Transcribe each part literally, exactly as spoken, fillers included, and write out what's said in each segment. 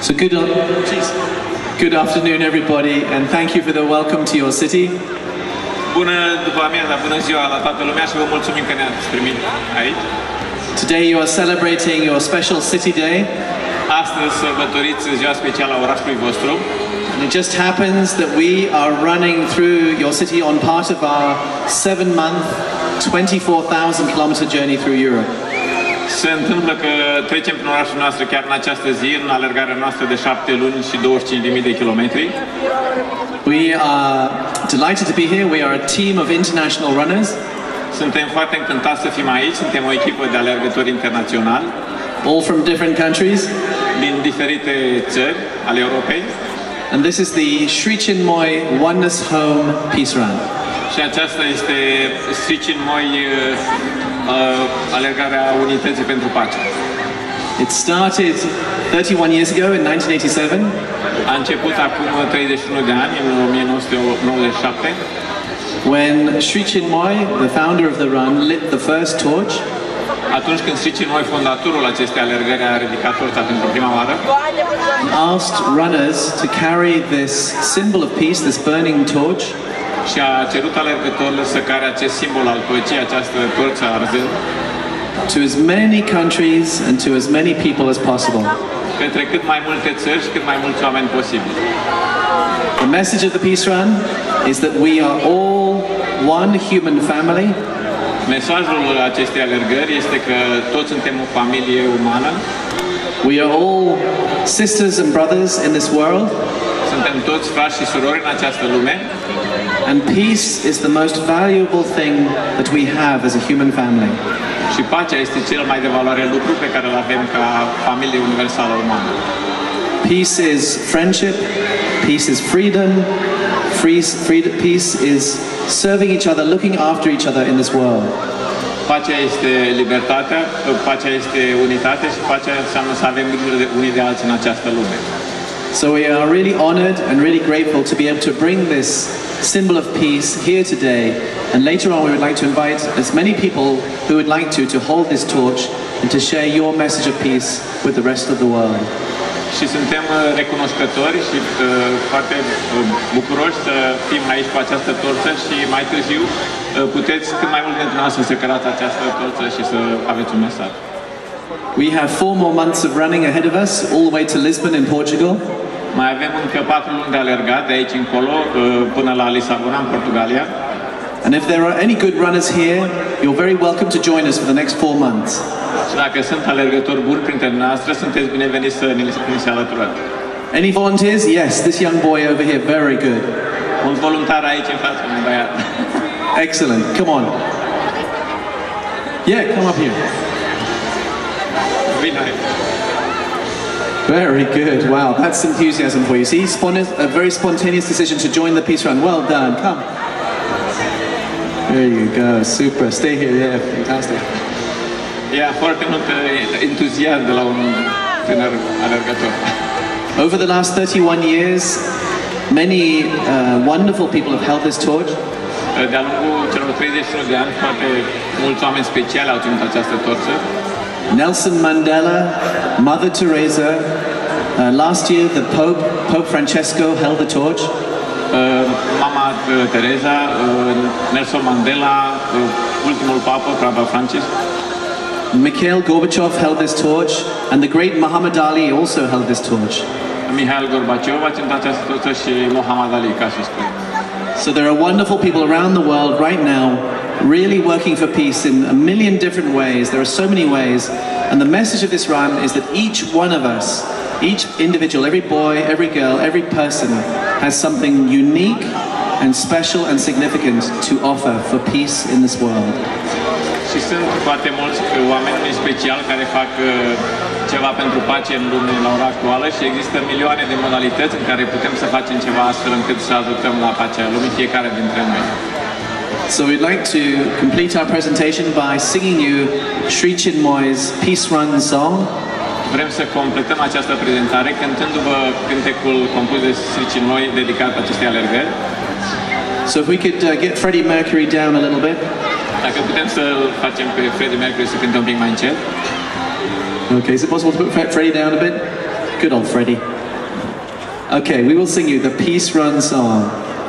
So good, good afternoon, everybody, and thank you for the welcome to your city. Bună după amiaza, bună ziua la toată lumea și vă mulțumim că ne-ați primit aici. Today you are celebrating your special city day. Astăzi sărbătoriți ziua specială a orașului vostru. And it just happens that we are running through your city on part of our seven-month, twenty-four thousand kilometer journey through Europe. Se întâmplă că trecem prin orașul nostru chiar în această zi, în alergarea noastră de șapte luni și douăzeci și cinci de mii de kilometri. We are delighted to be here. We are a team of international runners. Suntem foarte încântați să fim aici. Suntem o echipă de alergători internaționali. All from different countries. Din diferite țări ale Europei. And this is the Sri Chinmoy Oneness Home Peace Run. Și aceasta este Sri Chinmoy uh, alergarea unității pentru pace. It started thirty-one years ago in nineteen eighty-seven. A început acum treizeci și unu de ani, în o mie nouă sute nouăzeci și șapte. When Sri Chinmoy, the founder of the run, lit the first torch. Atunci când Sri Chinmoy, fondatorul acestei alergări, a ridicat torța pentru prima oară, asked runners to carry this symbol of peace, this burning torch, și a cerut alergătorilor să care acest simbol al păcii, această torță arzând, to as many countries and to as many people as possible. Către cât mai multe țări și cât mai mulți oameni posibil. The message of the Peace Run is that we are all one human family. Mesajul acestei alergări este că toți suntem o familie umană. We are all sisters and brothers in this world. Suntem toți frați și surori în această lume. And peace is the most valuable thing that we have as a human family. Și pacea este cel mai de valoare lucru pe care îl avem ca familie universală umană. Peace is friendship, peace is freedom, free, freedom, peace is serving each other, looking after each other in this world. Pacea este libertatea, pacea este unitate și pacea înseamnă să avem grijă de unii de alții în această lume. So we are really honored and really grateful to be able to bring this symbol of peace here today, and later on we would like to invite as many people who would like to to hold this torch and to share your message of peace with the rest of the world. Și suntem recunoscători și uh, foarte uh, bucuroși să fim aici cu această torță și mai târziu uh, puteți cât mai mult dintre noastre să cărați această torță și să aveți un mesaj. We have four more months of running ahead of us, all the way to Lisbon in Portugal. Mai avem încă patru luni de alergat de aici încolo uh, până la Lisabona, în Portugalia. And if there are any good runners here, you're very welcome to join us for the next four months. Și dacă sunt alergători buni printre noastre, sunteți bineveniți să ni se alăturați. Any volunteers? Yes, this young boy over here, very good. Un voluntar aici în față, un băiat. Excellent. Come on. Yeah, come up here. Vino aici. Very good. Wow, that's enthusiasm for you. See, a very spontaneous decision to join the peace run. Well done. Come. There you go. Super. Stay here. Yeah, fantastic. Yeah, foarte mult entuziasm de la un tânăr alergător. Over the last thirty-one years, many uh, wonderful people have held this torch. De-a lungul celor treizeci și unu de ani, foarte mulți oameni speciali au ținut această torță. Nelson Mandela, Mother Teresa, uh, last year the Pope, Pope Francesco held the torch. Uh, Mama Teresa, uh, Nelson Mandela, uh, ultimul papă, Papa Francis. Mikhail Gorbachev held this torch, and the great Muhammad Ali also held this torch. Mikhail Gorbachev a ținut această torță și Muhammad Ali, ca să spun. So there are wonderful people around the world right now really working for peace in a million different ways. There are so many ways, and the message of this run is that each one of us, each individual, every boy, every girl, every person has something unique and special and significant to offer for peace in this world. Și sunt foarte mulți oameni speciali care fac ceva pentru pace în lume la ora actuală și există milioane de modalități în care putem să facem ceva astfel încât să ajutăm la pacea lumii, fiecare dintre noi. So we'd like to complete our presentation by singing you Sri Chinmoy's Peace Run song. Vrem să completăm această prezentare cântându-vă cântecul compus de Sri Chinmoy dedicat acestei alergări. So if we could uh, get Freddie Mercury down a little bit. Dacă putem să facem pe Freddie Mercury să cântăm un pic mai încet. Okay, is it possible to put Freddie down a bit? Good old Freddie. Okay, we will sing you the Peace Run song.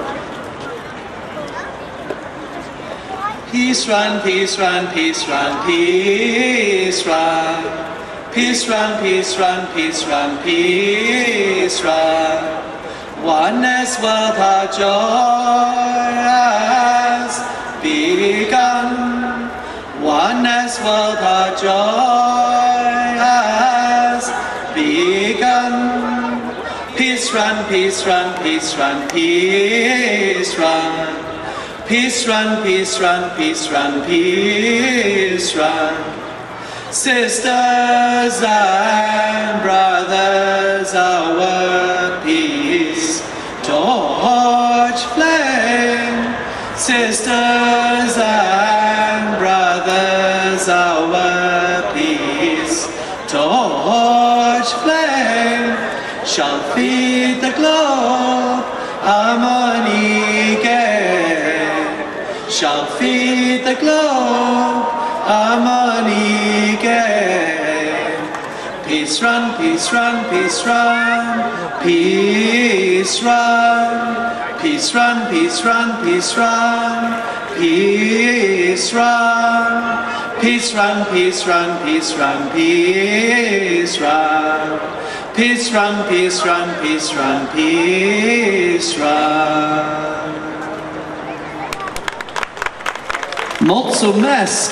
Peace run, peace run, peace run, peace run. Peace run, peace run, peace run, peace run. Oneness world our joy has begun. Oneness world our joy has begun. Peace run, peace run, peace run, peace run. Peace run, peace run, peace run, peace run. Sisters and brothers, our peace torch flame. Sisters and brothers, our peace torch flame shall feed the globe, harmony gain. Shall feed the globe, harmony gain. Peace run, peace run, peace run, peace run. Peace run, peace run, peace run, peace run. Peace run, peace run, peace run, peace run. Peace run, peace run, peace run, peace run. Mulțumesc!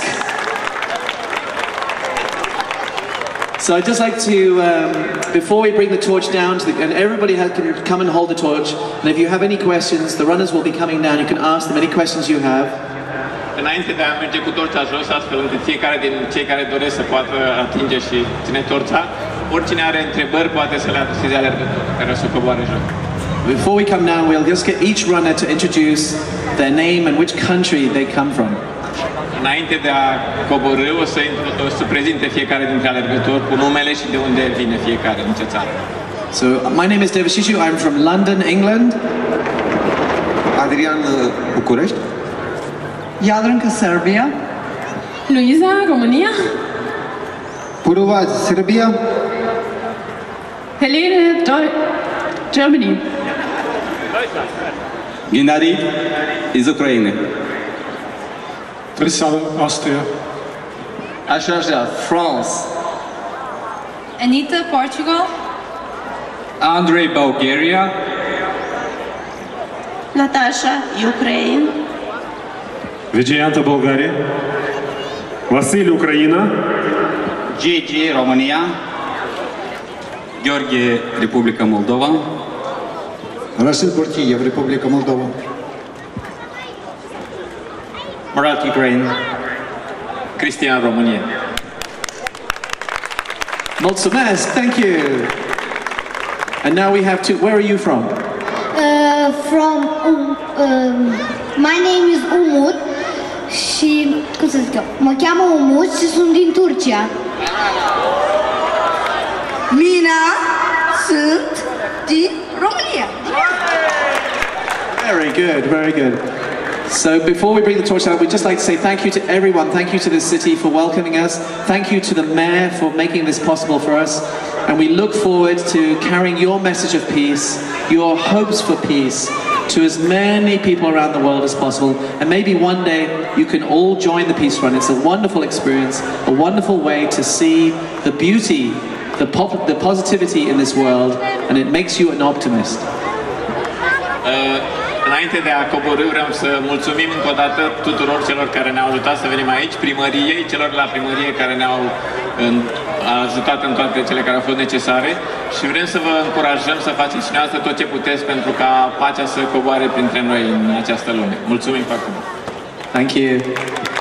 So I'd just like to, um, before we bring the torch down, to the, and everybody has, can come and hold the torch, and if you have any questions, the runners will be coming down, you can ask them any questions you have. Înainte de a merge cu torța jos, astfel încât fiecare din cei care doresc să poată atinge și ține torța, oricine are întrebări poate să le adreseze alergătorul care o să coboare jos. Before we come down, we'll just get each runner to introduce their name and which country they come from. Înainte de a coborî, o să, o să prezinte fiecare dintre alergători cu numele și de unde vine fiecare, din ce țară. So, my name is Devashishu, I'm from London, England. Adrian, București. Jadranka, Serbia. Luiza, România. Puruvad, Serbia. Helene, Germany. Gennady is Ukraine. Tristan, Austria. Ashaja, France. Anita, Portugal. Andrei, Bulgaria. Natasha, Ukraine. Vigianta, Bulgaria. Vasil, Ucraina. Gigi, România. Gheorghe, Republica Moldova. Rasil Portiev, Republica Moldova. Murat, Ukraine. Cristian, România. Mulțumesc, thank you. And now we have to, where are you from? Uh, from, um, um, my name is Umut și, cum să zic eu, mă cheamă Umut și sunt din Turcia. Mina, sunt din România. Very good, very good. So before we bring the torch out, we'd just like to say thank you to everyone. Thank you to the city for welcoming us. Thank you to the mayor for making this possible for us. And we look forward to carrying your message of peace, your hopes for peace, to as many people around the world as possible. And maybe one day you can all join the Peace Run. It's a wonderful experience, a wonderful way to see the beauty, the, pop the positivity in this world, and it makes you an optimist. Uh, Înainte de a coborî, vreau să mulțumim încă o dată tuturor celor care ne-au ajutat să venim aici, primăriei, celor de la primărie care ne-au ajutat în toate cele care au fost necesare și vrem să vă încurajăm să faceți și noastră tot ce puteți pentru ca pacea să coboare printre noi în această lume. Mulțumim foarte mult! Thank you.